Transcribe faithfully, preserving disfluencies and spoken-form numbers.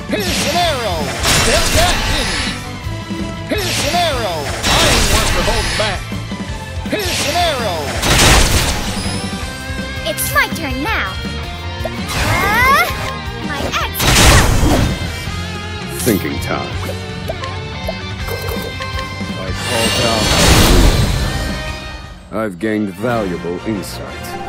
Here's an arrow! Step that didn't! Here's an arrow! I ain't one for holding back! Here's an arrow! It's my turn now! Uh, my axe! Thinking time. I call down. I've gained valuable insight.